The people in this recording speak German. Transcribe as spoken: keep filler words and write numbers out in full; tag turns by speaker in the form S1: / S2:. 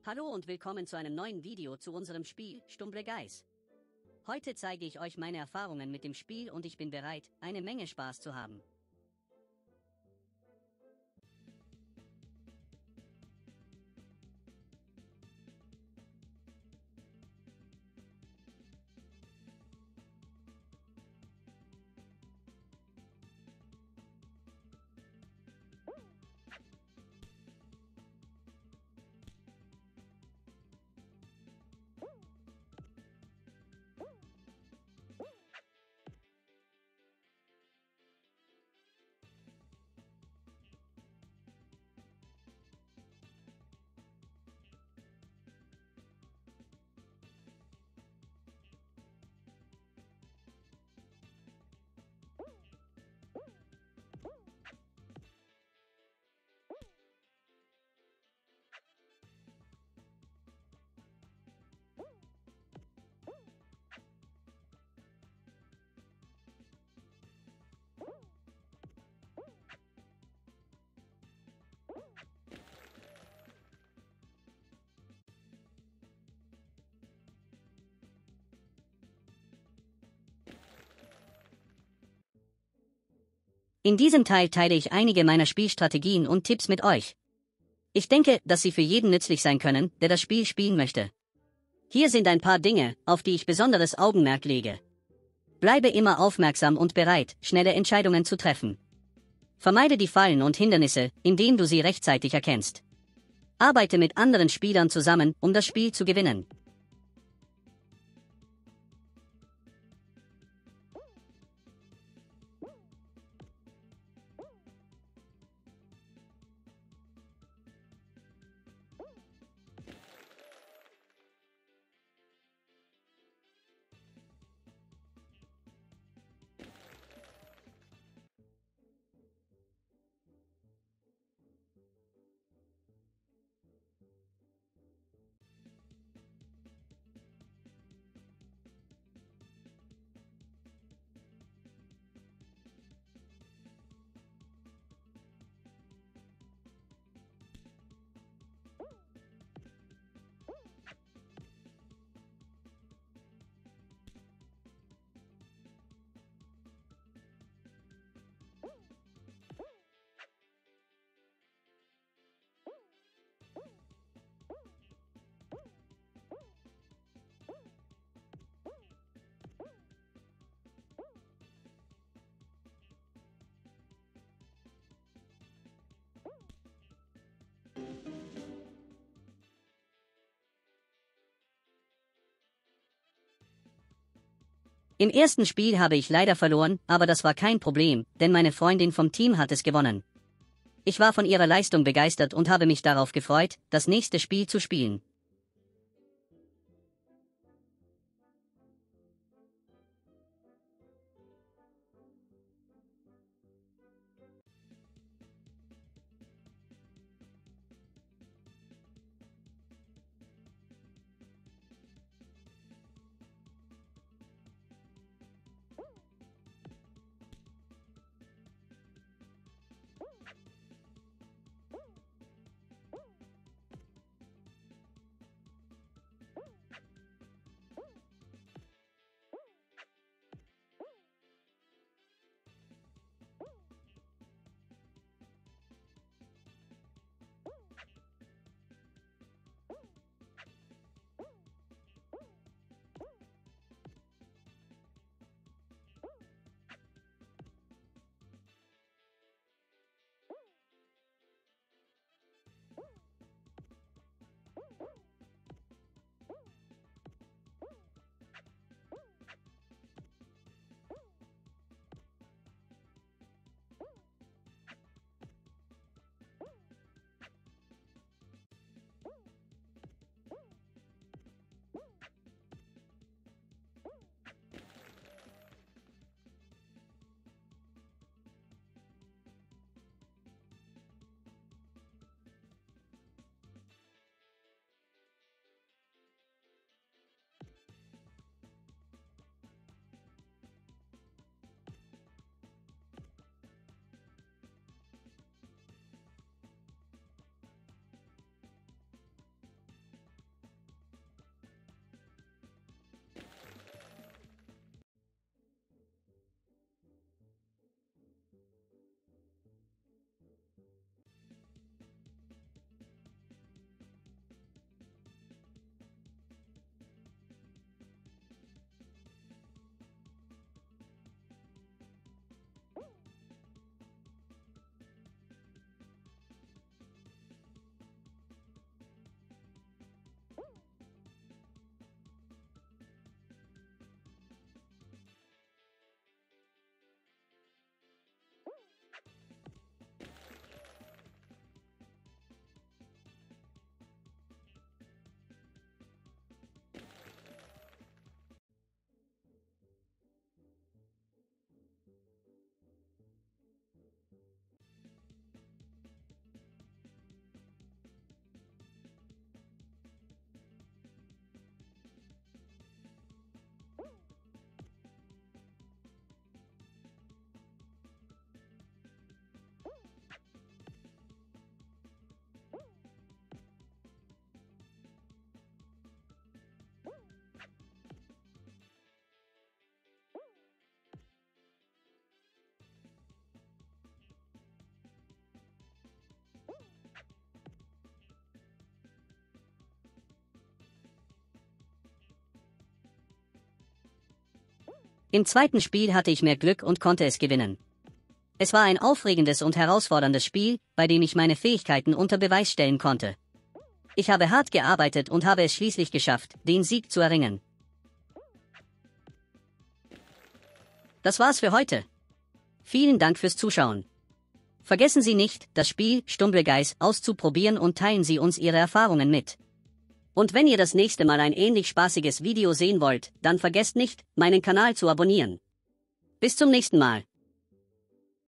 S1: Hallo und willkommen zu einem neuen Video zu unserem Spiel Stumble Guys. Heute zeige ich euch meine Erfahrungen mit dem Spiel und ich bin bereit, eine Menge Spaß zu haben. In diesem Teil teile ich einige meiner Spielstrategien und Tipps mit euch. Ich denke, dass sie für jeden nützlich sein können, der das Spiel spielen möchte. Hier sind ein paar Dinge, auf die ich besonderes Augenmerk lege. Bleibe immer aufmerksam und bereit, schnelle Entscheidungen zu treffen. Vermeide die Fallen und Hindernisse, indem du sie rechtzeitig erkennst. Arbeite mit anderen Spielern zusammen, um das Spiel zu gewinnen. Im ersten Spiel habe ich leider verloren, aber das war kein Problem, denn meine Freundin vom Team hat es gewonnen. Ich war von ihrer Leistung begeistert und habe mich darauf gefreut, das nächste Spiel zu spielen. Im zweiten Spiel hatte ich mehr Glück und konnte es gewinnen. Es war ein aufregendes und herausforderndes Spiel, bei dem ich meine Fähigkeiten unter Beweis stellen konnte. Ich habe hart gearbeitet und habe es schließlich geschafft, den Sieg zu erringen. Das war's für heute. Vielen Dank fürs Zuschauen. Vergessen Sie nicht, das Spiel Stumbleguys auszuprobieren und teilen Sie uns Ihre Erfahrungen mit. Und wenn ihr das nächste Mal ein ähnlich spaßiges Video sehen wollt, dann vergesst nicht, meinen Kanal zu abonnieren. Bis zum nächsten Mal.